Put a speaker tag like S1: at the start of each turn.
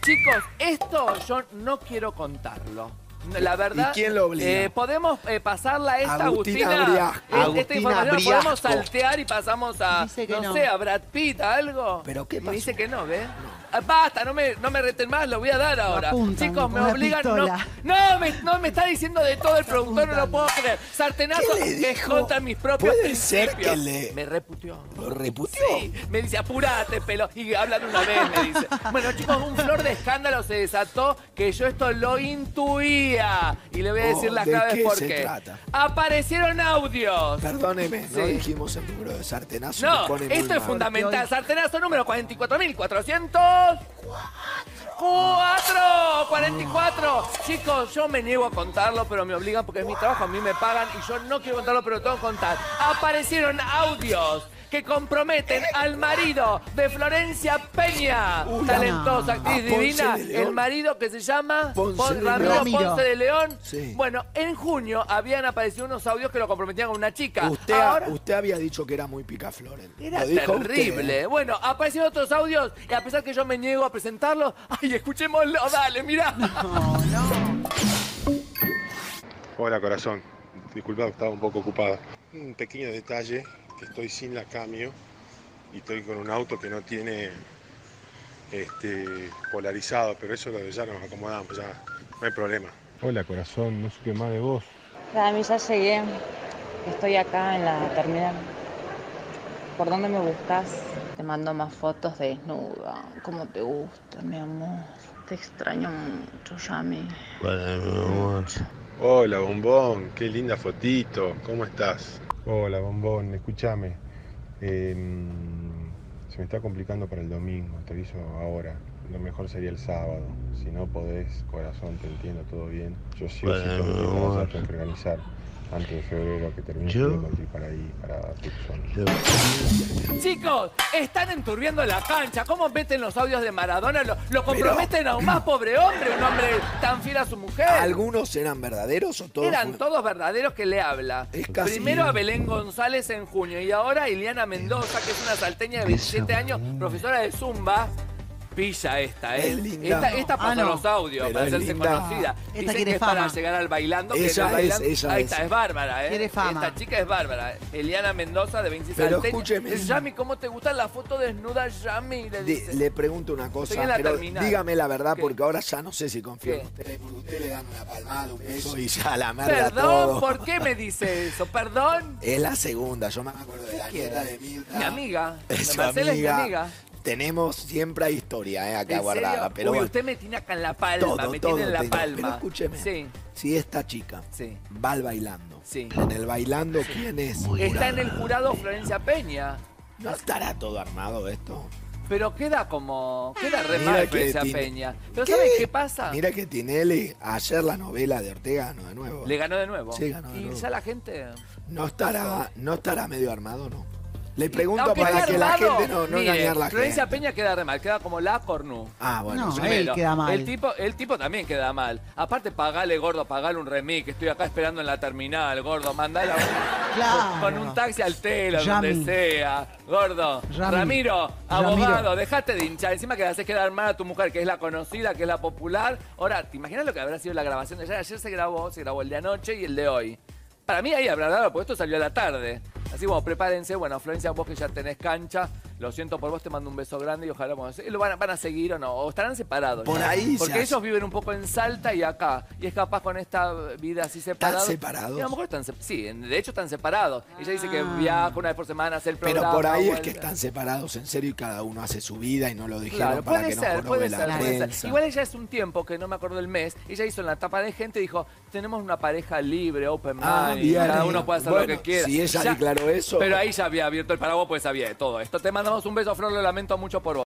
S1: Chicos, esto yo no quiero contarlo. La verdad.
S2: ¿Y quién lo obliga?
S1: ¿Podemos pasarla a esta
S2: Agustina
S1: Agustina?
S2: Briasco.
S1: Esta información la podemos
S2: Briasco.
S1: saltear y pasamos a,
S3: Dice que
S1: no
S3: no.
S1: sé, a Brad Pitt, a algo.
S2: ¿Pero qué
S1: Me
S2: pasó?
S1: dice que no, ¿ves? Basta, no me reten más, lo voy a dar ahora.
S3: apuntan
S1: Chicos,
S3: con
S1: me
S3: una
S1: obligan.
S3: pistola.
S1: No, me está diciendo de todo el productor, no lo puedo creer. Sartenazo
S2: ¿Qué le
S1: que es
S2: dijo?
S1: contra mis propios
S2: Puede ser
S1: principios.
S2: que le-
S1: Me reputió.
S2: ¿Lo reputió?
S1: Sí, me dice, apurate, pelo. Y hablan una vez, me dice. Bueno, chicos, un flor de escándalo se desató que yo esto lo intuía. Y le voy a decir las
S2: ¿de
S1: claves
S2: qué
S1: por
S2: se
S1: qué.
S2: trata?
S1: Aparecieron audios.
S2: Perdóneme, no
S1: Sí.
S2: dijimos el número de sartenazo.
S1: No,
S2: me pone muy
S1: esto es
S2: mal.
S1: fundamental. Sartenazo número 44.444. Chicos, yo me niego a contarlo, pero me obligan porque es mi trabajo, a mí me pagan y yo no quiero contarlo, pero lo tengo que contar. Aparecieron audios que comprometen al marido de Florencia Peña, talentosa, actriz
S2: ¿A Ponce
S1: divina,
S2: de León?
S1: el marido que se llama
S2: Ponce de
S1: Ramiro
S3: León.
S1: Ponce de León.
S2: Sí.
S1: Bueno, en junio habían aparecido unos audios que lo comprometían con una chica.
S2: Usted, usted había dicho que era muy picaflores.
S1: Era
S2: Lo dijo
S1: terrible.
S2: usted.
S1: Bueno, aparecieron otros audios y a pesar que yo me niego a presentarlos, ay, escuchémoslo, dale, mirá.
S4: Hola corazón, disculpa que estaba un poco ocupada. Un pequeño detalle, que estoy sin la Camio y estoy con un auto que no tiene polarizado, pero eso ya nos acomodamos, ya no hay problema. Hola corazón, no supe más de vos.
S5: Dami, ya llegué. Estoy acá en la terminal. ¿Por dónde me buscas? Te mando más fotos desnuda. ¿Cómo te gusta, mi amor? Te extraño mucho, Yami.
S4: Hola bombón, qué linda fotito, ¿cómo estás? Hola bombón, escúchame. Se me está complicando para el domingo, te aviso ahora. Lo mejor sería el sábado. Si no podés, corazón, te entiendo, todo bien. Yo sí o sí tengo que organizar antes de febrero que termine y para ahí, para Tucson.
S1: Chicos, están enturbiando la cancha. ¿Cómo meten los audios de Maradona? Lo comprometen a un más pobre hombre, un hombre tan fiel a su mujer.
S2: ¿Algunos eran verdaderos o todos?
S1: Eran todos verdaderos que le habla.
S2: Es casi-
S1: Primero a Belén González en junio y ahora a Ileana Mendoza, que es una salteña de 27 años, profesora de Zumba. Pilla esta, ¿eh?
S2: Es linda.
S1: Esta pasó
S3: no.
S1: los audios
S2: Pero
S1: para
S2: es
S1: hacerse
S2: linda.
S1: conocida.
S3: Esta
S1: Dicen
S3: quiere
S1: que es para
S3: fama.
S1: llegar al bailando. que
S2: Ella
S1: el bailando-
S2: es, ella
S1: Ahí
S2: es.
S1: está, es bárbara, ¿eh?
S3: Quiere fama.
S1: Esta chica es bárbara. Eliana Mendoza, de 26
S2: Pero
S1: salteña.
S2: escúcheme.
S1: Yami, ¿cómo te gusta la foto desnuda, Yami? Le dice.
S2: Le pregunto una cosa,
S1: Estoy en la
S2: pero
S1: terminal.
S2: dígame la verdad,
S1: ¿Qué?
S2: porque ahora ya no sé si confío en
S1: ¿Qué?
S2: usted. Porque usted le dan una palmada, un beso y ya la merda
S1: Perdón,
S2: todo.
S1: ¿por qué me dice eso? Perdón.
S2: Es la segunda, yo me acuerdo de la
S1: ¿Quién?
S2: nieta de Mirta.
S1: Mi amiga.
S2: Es su
S1: Marcela es mi
S2: amiga.
S1: amiga.
S2: Tenemos siempre hay historia acá
S1: ¿En
S2: guardada,
S1: serio?
S2: pero
S1: Uy,
S2: bueno,
S1: usted me tiene acá en la palma,
S2: todo,
S1: me
S2: todo
S1: tiene en la
S2: tengo.
S1: palma.
S2: Pero escúcheme,
S1: Sí,
S2: si esta chica
S1: sí.
S2: va al bailando,
S1: Sí.
S2: en el bailando, ¿quién es?
S1: Está en el jurado Florencia Peña.
S2: ¿No estará todo armado esto?
S1: Pero queda re
S2: Mira
S1: mal
S2: que
S1: Florencia
S2: Tin-
S1: Peña. Pero
S2: ¿Qué?
S1: ¿sabes qué pasa?
S2: Mira que Tinelli, ayer la novela de Ortega ganó de nuevo.
S1: Le ganó de nuevo.
S2: Sí, ganó de
S1: Y
S2: nuevo.
S1: ya la gente...
S2: No estará medio armado, ¿no? Le pregunto
S1: Aunque
S2: para
S1: esté
S2: que la
S1: armado,
S2: gente no
S1: mire,
S2: engañar la
S1: Florencia
S2: gente.
S1: Peña queda re mal, queda como la cornú.
S2: Ah, bueno,
S3: No,
S2: sí.
S3: él queda mal.
S1: El tipo también queda mal. Aparte, pagale, gordo, pagale un remix, que estoy acá esperando en la terminal, gordo. Mandala
S3: Claro.
S1: con un taxi al telo,
S3: Yami.
S1: donde sea. Gordo.
S3: Yami.
S1: Ramiro, abogado,
S3: Ramiro.
S1: dejate de hinchar. Encima que le haces quedar mal a tu mujer, que es la conocida, que es la popular. Ahora, ¿te imaginas lo que habrá sido la grabación de ayer? Ayer se grabó el de anoche y el de hoy. Para mí ahí habrá dado, porque esto salió a la tarde. Así, bueno, prepárense. Bueno, Florencia, vos que ya tenés cancha, lo siento por vos, te mando un beso grande y ojalá lo van a seguir o no, o estarán separados.
S2: Por
S1: ya.
S2: ahí
S1: Porque
S2: se hace.
S1: ellos viven un poco en Salta y acá. Y es capaz con esta vida así separados.
S2: separados?
S1: Y a lo mejor sí, de hecho están separados. Ella dice que viaja una vez por semana a hacer el
S2: Pero
S1: programa.
S2: por ahí es
S1: vuelve.
S2: que están separados en serio y cada uno hace su vida y no lo dijeron
S1: Claro,
S2: para
S1: puede
S2: que no
S1: ser,
S2: jorobe
S1: puede
S2: la
S1: ser, puede ser.
S2: prensa.
S1: Igual ella es un tiempo, que no me acuerdo del mes, ella hizo en la tapa de gente, dijo, tenemos una pareja libre, open mind,
S2: bien.
S1: cada uno puede hacer lo
S2: Bueno,
S1: que quiera.
S2: si ella declaró eso.
S1: Pero ahí ya había abierto el paraguas, pues sabía de todo esto. Te mandamos un beso, Flor, lo lamento mucho por vos.